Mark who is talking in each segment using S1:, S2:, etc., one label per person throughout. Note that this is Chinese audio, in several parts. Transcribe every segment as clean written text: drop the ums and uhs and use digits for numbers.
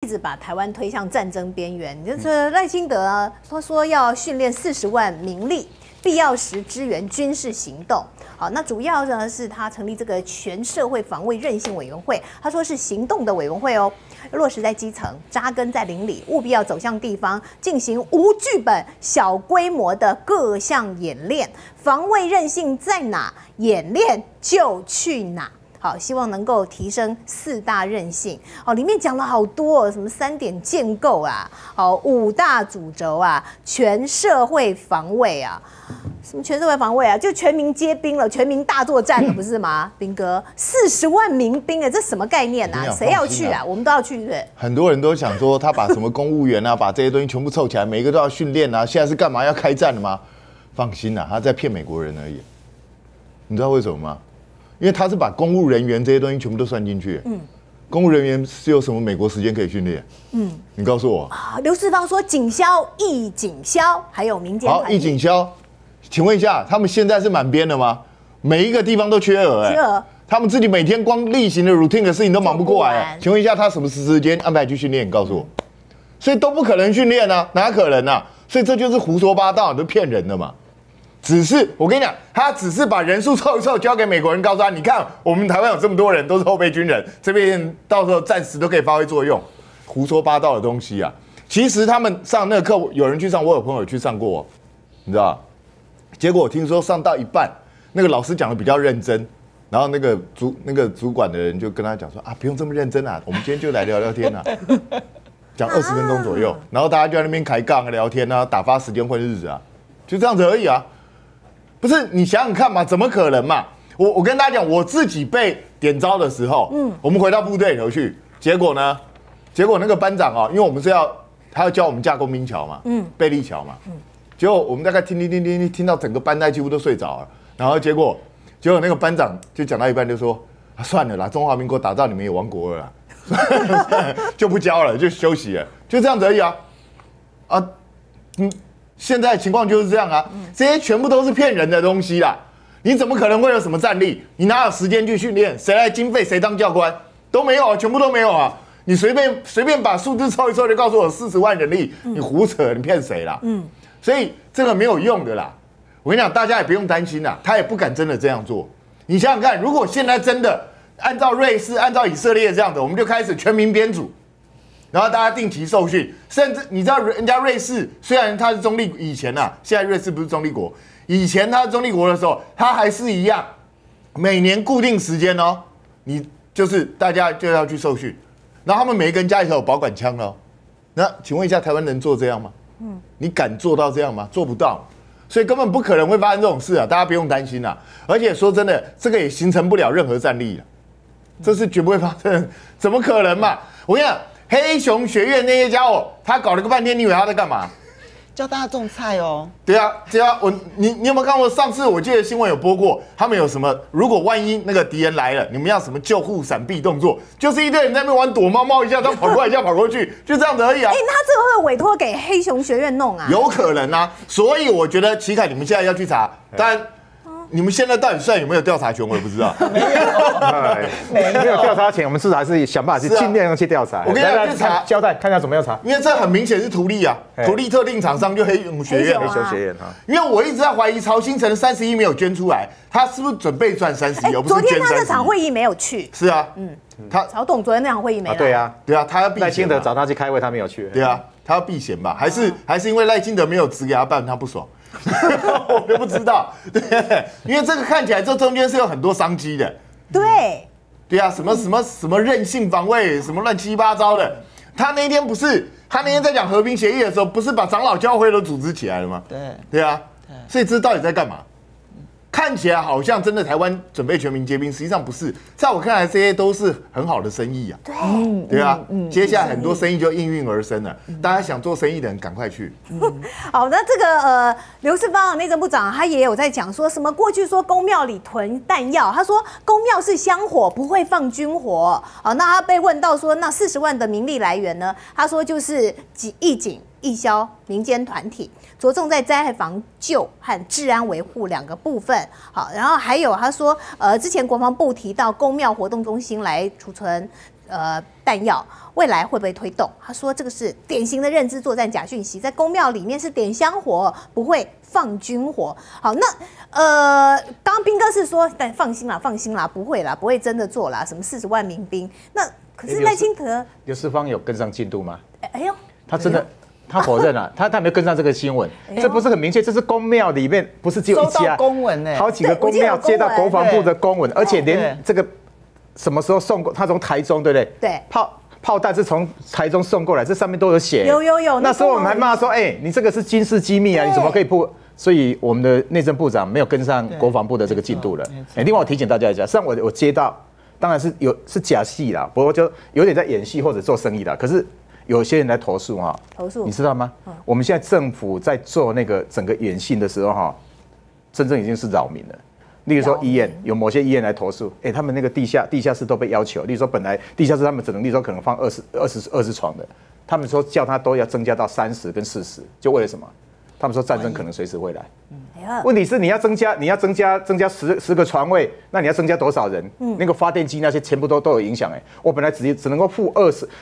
S1: 直把台湾推向战争边缘。就是赖清德啊，他说要训练40万民力，必要时支援军事行动。好，那主要呢是他成立这个全社会防卫韧性委员会，他说是行动的委员会哦，落实在基层，扎根在邻里，务必要走向地方，进行无剧本、小规模的各项演练，防卫韧性在哪，演练就去哪。好，希望能够提升4大韧性。哦，里面讲了好多，什么3点建构啊，好5大主轴啊，全社会防卫啊，什么全社会防卫啊，就全民皆兵了，全民大作战了，不是吗？兵哥，40万民兵啊，这什么概念啊？谁要去啊？我们都要去，对不对？
S2: 很多人都想说，他把什么公务员啊，把这些东西全部凑起来，每一个都要训练啊，现在是干嘛？要开战了吗？放心啦，他在骗美国人而已。你知道为什么吗？因为他是把公务人员这些东西全部都算进去。公务人员是有什么美国时间可以训练？你告诉我。
S1: 刘世芳说警消、义警消，还有民间。
S2: 好，义警消，请问一下，他们现在是满编了吗？每一个地方都缺额，缺额。他们自己每天光例行的 routine 的事情都忙不过来。请问一下，他什么时间安排去训练？你告诉我。所以都不可能训练啊，哪可能啊？所以这就是胡说八道，都骗人的嘛。只是我跟你讲，他只是把人数凑一凑，交给美国人，告诉他，你看我们台湾有这么多人，都是后备军人，这边到时候暂时都可以发挥作用，胡说八道的东西啊！其实他们上那个课，有人去上，我有朋友去上过，你知道？结果我听说上到一半，那个老师讲的比较认真，然后那个主管的人就跟他讲说啊，不用这么认真啊，我们今天就来聊聊天啊，讲20分钟左右，然后大家就在那边开杠啊、聊天啊、打发时间混日子啊，就这样子而已啊。不是你想想看嘛，怎么可能嘛？我跟大家讲，我自己被点招的时候，我们回到部队里头去，结果那个班长因为我们是他要教我们架工兵桥嘛，贝利桥嘛，结果我们大概听到整个班带几乎都睡着了，然后结果那个班长就讲到一半就说，算了啦，中华民国打到你们也亡国了啦，就不教了，就休息了，就这样子而已啊，现在情况就是这样啊，这些全部都是骗人的东西啦。你怎么可能会有什么战力？你哪有时间去训练？谁来经费？谁当教官？都没有啊，全部都没有啊。你随便把数字凑一凑，就告诉我40万人力，你胡扯，你骗谁啦？所以这个没有用的啦。我跟你讲，大家也不用担心啦，他也不敢真的这样做。你想想看，如果现在真的按照瑞士、按照以色列这样的，我们就开始全民编组。然后大家定期受训，甚至你知道人家瑞士虽然它是中立，以前现在瑞士不是中立国，以前它是中立国的时候，它还是一样，每年固定时间你就是大家就要去受训，然后他们每一个人家里头有保管枪那请问一下，台湾能做这样吗？你敢做到这样吗？做不到，所以根本不可能会发生这种事啊！大家不用担心啦。而且说真的，这个也形成不了任何战力这是绝不会发生，怎么可能嘛？我跟你讲。黑熊学院那些家伙，他搞了个半天，你以为他在干嘛？
S3: 教大家种菜哦。
S2: 对啊，你有没有看过？上次我记得新闻有播过，他们有什么？如果万一那个敌人来了，你们要什么救护、闪避动作？就是一堆人在那边玩躲猫猫，一下他跑过来，一下跑过去，就这样子而已啊。
S1: 那这个会委托给黑熊学院弄啊？
S2: 有可能啊，所以我觉得齐凯，你们现在要去查，当然。你们现在到底算有没有调查权，我也不知道。
S4: 没有调查权，我们至少还是想办法去尽量去调查。
S2: 我跟你讲，去查
S4: 交代，看一下怎么样查。
S2: 因为这很明显是图利啊，图利特定厂商就黑熊学院。
S4: 黑熊学院
S2: 因为我一直在怀疑曹新成的30亿没有捐出来，他是不是准备赚30亿，而不是捐30亿？昨
S1: 天他那场会议没有去。
S2: 是啊，
S1: 曹董昨天那场会议没来。
S2: 对啊，他要避嫌。
S4: 赖清德找他去开会，他没有去。
S2: 对啊，他要避嫌吧？还是因为赖清德没有指给他办，他不爽。我都不知道，对，因为这个看起来这中间是有很多商机的。对啊，什么韧性防卫，什么乱七八糟的。他那天在讲和平协议的时候，不是把长老教会都组织起来了吗？对啊，所以这到底在干嘛？看起来好像真的台湾准备全民皆兵，实际上不是。在我看来，这些都是很好的生意啊。对啊，接下来很多生意就应运而生了。大家想做生意的人赶快去。
S1: 好，那这个刘世芳内政部长他也有在讲说什么过去说公庙里囤弹药，他说公庙是香火，不会放军火。好，那他被问到说那40万的民力来源呢？他说就是义警、义消、民间团体。着重在灾害防救和治安维护2个部分。好，然后还有他说，之前国防部提到公庙活动中心来储存弹药，未来会不会推动？他说这个是典型的认知作战假讯息，在公庙里面是点香火，不会放军火。好，那刚刚斌哥是说，但放心啦，不会啦，不会真的做啦，什么40万民兵。那可是赖清德
S4: 刘世芳有跟上进度吗？
S1: 哎呦，
S4: 他真的。他否认了，他没有跟上这个新闻，这不是很明确？这是公庙里面不是只有一家
S3: 公文呢，
S4: 好几个公庙接到国防部的公文，而且连这个什么时候送过，他从台中对不对？
S1: 对，
S4: 炮弹是从台中送过来，这上面都有写。
S1: 有。
S4: 那时候我们还骂说，你这个是军事机密啊，你怎么可以破？所以我们的内政部长没有跟上国防部的这个进度了。另外我提醒大家一下，上我接到，当然是假戏啦，不过就有点在演戏或者做生意啦，可是。有些人来投诉哈，你知道吗？我们现在政府在做那个整个演训的时候哈，真正已经是扰民了。例如说医院有某些医院来投诉，他们那个地下室都被要求，例如说本来地下室他们只能，例如说可能放20床的，他们说叫他都要增加到30跟40，就为了什么？他们说战争可能随时会来。问题是你要增加10个床位，那你要增加多少人？那个发电机那些全部都有影响我本来只能够付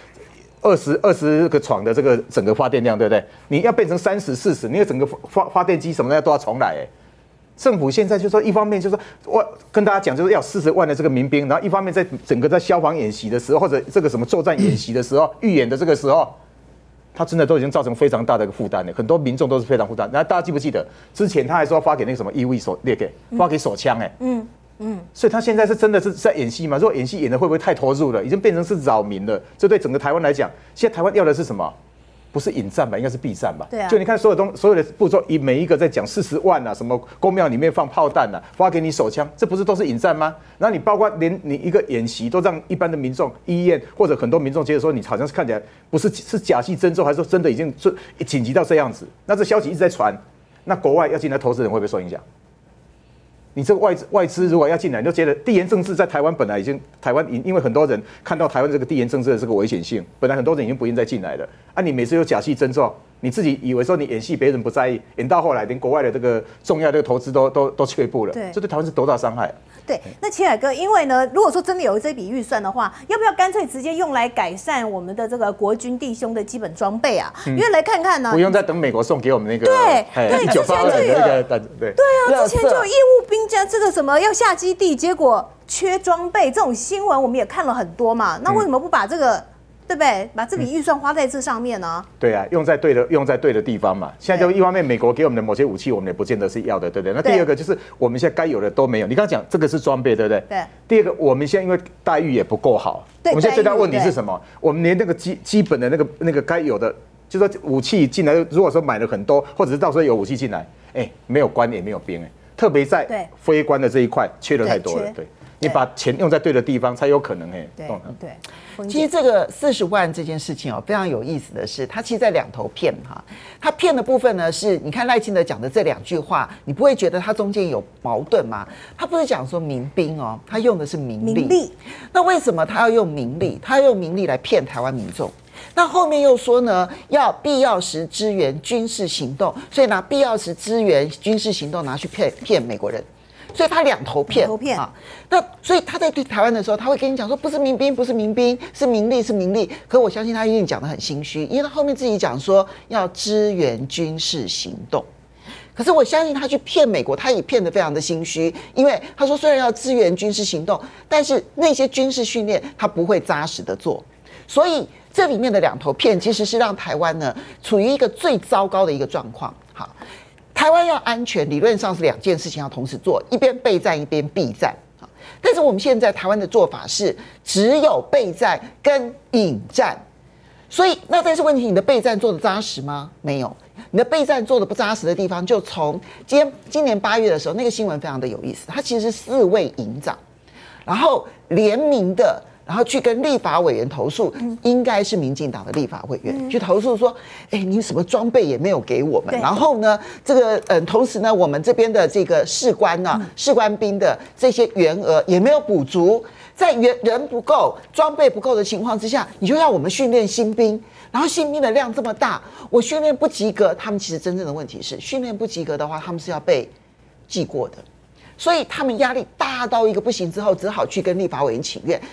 S4: 20个床的这个整个发电量，对不对？你要变成30、40，你的整个发电机什么的都要重来政府现在就说，一方面就说我跟大家讲，就是要40万的这个民兵，然后一方面在整个在消防演习的时候，或者这个什么作战演习的时候，预演的这个时候，他真的都已经造成非常大的一个负担了，很多民众都是非常负担。然后大家记不记得之前他还说发给那个什么义务役发给手枪所以他现在是真的是在演戏吗？如果演戏演的会不会太投入了，已经变成是扰民了？这对整个台湾来讲，现在台湾要的是什么？不是引战吧，应该是避战吧？
S1: 对啊。
S4: 就你看所有的步骤，每一个在讲40万啊，什么公庙里面放炮弹啊，发给你手枪，这不是都是引战吗？然后你包括连你一个演习都让一般的民众、医院或者很多民众觉得说你好像是看起来不是假戏真做，还是说真的已经紧急到这样子？那这消息一直在传，那国外要进来投资人会不会受影响？你这个外资如果要进来，你就觉得地缘政治在台湾本来已经因为很多人看到台湾这个地缘政治的这个危险性，本来很多人已经不愿再进来了你每次有假戏真做，你自己以为说你演戏别人不在意，演到后来连国外的这个重要的投资都却步了，这对台湾是多大伤害
S1: 对，那齐海哥，因为呢，如果说真的有这笔预算的话，要不要干脆直接用来改善我们的这个国军弟兄的基本装备啊？因为来看看呢，
S4: 不用再等美国送给我们那个
S1: 对之前就有对啊，之前就有义务兵加这个什么要下基地，结果缺装备这种新闻我们也看了很多嘛。那为什么不把这个？对不对？把这笔预算花在这上面呢？
S4: 对啊，用在对的地方嘛。现在就一方面，美国给我们的某些武器，我们也不见得是要的，对不对？那第二个就是我们现在该有的都没有。你刚刚讲这个是装备，对不对？
S1: 对。
S4: 第二个，我们现在因为待遇也不够好，我们现在最大问题是什么？我们连那个基本的那个该有的，就是说武器进来，如果说买了很多，或者是到时候有武器进来，没有官也没有兵特别在非官的这一块缺的太多了，对。你把钱用在对的地方，才有可能
S1: 对。
S3: 其实这个40万这件事情非常有意思的是，他其实在两头骗他骗的部分呢是，你看赖清德讲的这2句话，你不会觉得他中间有矛盾吗？他不是讲说民兵他用的是民力。那为什么他要用民力？他要用民力来骗台湾民众。那后面又说呢，要必要时支援军事行动，所以拿必要时支援军事行动拿去骗美国人。所以他两头骗那所以他在对台湾的时候，他会跟你讲说，不是民兵，不是民兵，是民力，是民力。可我相信他一定讲得很心虚，因为他后面自己讲说要支援军事行动。可是我相信他去骗美国，他也骗得非常的心虚，因为他说虽然要支援军事行动，但是那些军事训练他不会扎实的做，所以这里面的两头骗其实是让台湾呢处于一个最糟糕的一个状况。好。台湾要安全，理论上是2件事情要同时做，一边备战，一边避战。但是我们现在台湾的做法是只有备战跟引战，所以但是问题，你的备战做得扎实吗？没有，你的备战做得不扎实的地方，就从今年8月的时候，那个新闻非常的有意思，它其实是4位营长，然后联名的。然后去跟立法委员投诉，应该是民进党的立法委员去投诉说，你什么装备也没有给我们，然后呢，这个同时呢，我们这边的这个士官兵的这些员额也没有补足，在人不够、装备不够的情况之下，你就要我们训练新兵，然后新兵的量这么大，我训练不及格，他们其实真正的问题是训练不及格的话，他们是要被记过的，所以他们压力大到一个不行之后，只好去跟立法委员请愿。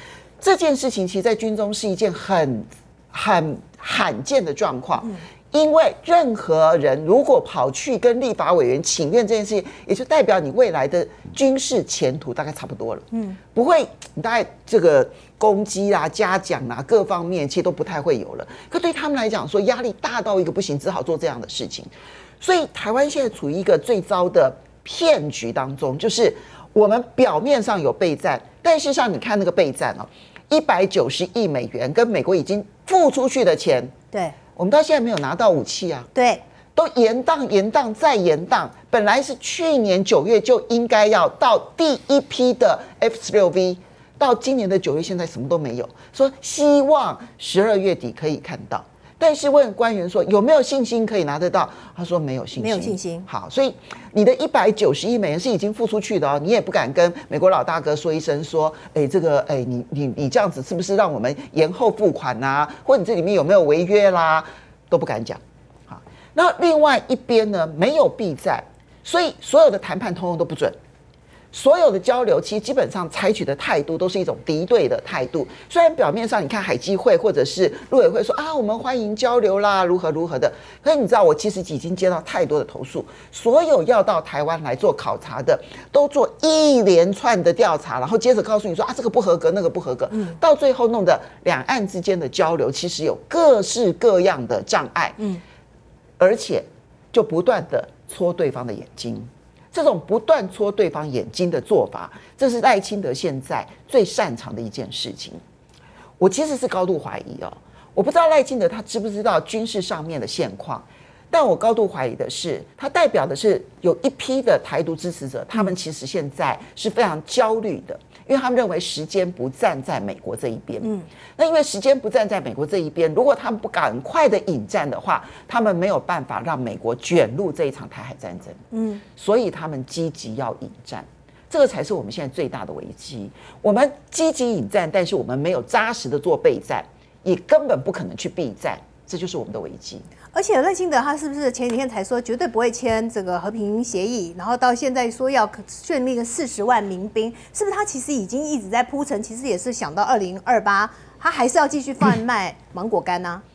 S3: 这件事情其实在军中是一件很罕见的状况。因为任何人如果跑去跟立法委员请愿这件事情，也就代表你未来的军事前途大概差不多了。不会，你大概这个攻击啊、嘉奖啊各方面其实都不太会有了。可对他们来讲说，压力大到一个不行，只好做这样的事情。所以台湾现在处于一个最糟的骗局当中，就是我们表面上有备战，但事实上你看那个备战哦，190亿美元跟美国已经付出去的钱，
S1: 对。
S3: 我们到现在没有拿到武器啊，
S1: 对，
S3: 都延宕再延宕。本来是去年9月就应该要到第一批的 F-16V， 到今年的9月，现在什么都没有。说希望12月底可以看到，但是问官员说有没有信心可以拿得到？他说没有信心，
S1: 没有信心。
S3: 好，所以你的190亿美元是已经付出去的哦，你也不敢跟美国老大哥说一声说，你这样子是不是让我们延后付款啊？或者你这里面有没有违约啦？都不敢讲。好，那另外一边呢，没有避战，所以所有的谈判通通都不准。所有的交流其实基本上采取的态度都是一种敌对的态度，虽然表面上你看海基会或者是陆委会说啊我们欢迎交流啦，如何的，可是你知道我其实已经接到太多的投诉，所有要到台湾来做考察的都做一连串的调查，然后接着告诉你说啊这个不合格那个不合格，到最后弄得两岸之间的交流其实有各式各样的障碍，而且就不断的戳对方的眼睛。这种不断戳对方眼睛的做法，这是赖清德现在最擅长的一件事情。我其实是高度怀疑哦，我不知道赖清德他知不知道军事上面的现况，但我高度怀疑的是，他代表的是有一批的台独支持者，他们其实现在是非常焦虑的，因为他们认为时间不站在美国这一边。那因为时间不站在美国这一边，如果他们不赶快的引战的话，他们没有办法让美国卷入这一场台海战争。所以他们积极要引战，这个才是我们现在最大的危机。我们积极引战，但是我们没有扎实的做备战，也根本不可能去避战，这就是我们的危机。
S1: 而且赖清德他是不是前几天才说绝对不会签这个和平协议，然后到现在说要训练40万民兵，是不是他其实已经一直在铺陈，其实也是想到2028，他还是要继续贩卖芒果干呢？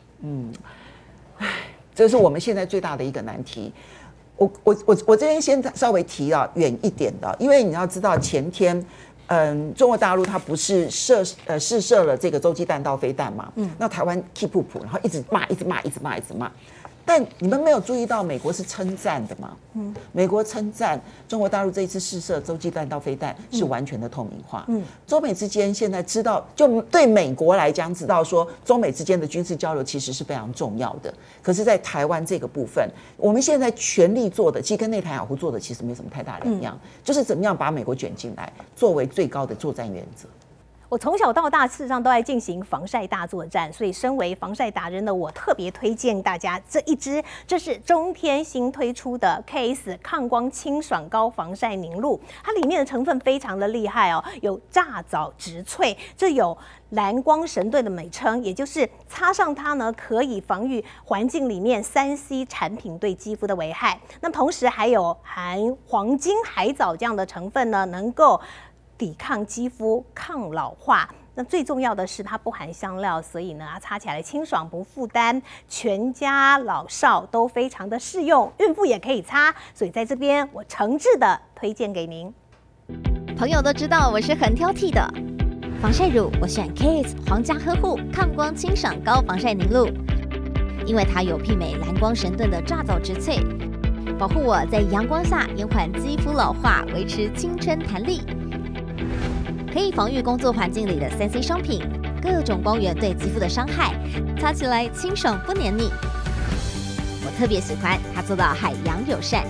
S3: 这是我们现在最大的一个难题。我这边先稍微提远一点的，因为你要知道前天。中国大陆它不是试射了这个洲际弹道飞弹嘛？那台湾 keep 不普，然后一直骂。但你们没有注意到美国是称赞的吗？美国称赞中国大陆这一次试射洲际弹道飞弹是完全的透明化。中美之间现在知道，就对美国来讲，知道说中美之间的军事交流其实是非常重要的。可是，在台湾这个部分，我们现在全力做的，其实跟内塔尼亚胡做的其实没什么太大两样，就是怎么样把美国卷进来，作为最高的作战原则。
S1: 我从小到大，事实上都在进行防晒大作战，所以身为防晒达人的我，特别推荐大家这一支，这是中天新推出的 KS 抗光清爽高防晒凝露，它里面的成分非常的厉害哦，有炸藻植萃，这有蓝光神盾的美称，也就是擦上它呢，可以防御环境里面3C 产品对肌肤的危害。那同时还有含黄金海藻这样的成分呢，能够抵抗肌肤、抗老化。那最重要的是它不含香料，所以呢，它擦起来清爽不负担，全家老少都非常的适用，孕妇也可以擦。所以在这边我诚挚的推荐给您。
S5: 朋友都知道我是很挑剔的，防晒乳我选 KS 皇家呵护抗光清爽高防晒凝露，因为它有媲美蓝光神盾的炸藻植萃，保护我在阳光下延缓肌肤老化，维持青春弹力。可以防御工作环境里的3C 商品、各种光源对肌肤的伤害，擦起来清爽不黏腻。我特别喜欢它做到海洋友善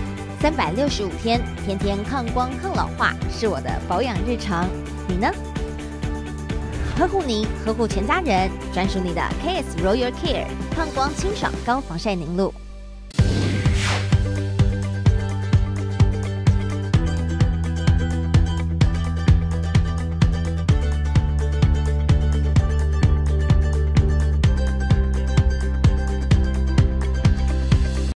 S5: ，365天，天天抗光抗老化，是我的保养日常。你呢？呵护您，呵护全家人，专属你的 KS Royal Care 抗光清爽高防晒凝露。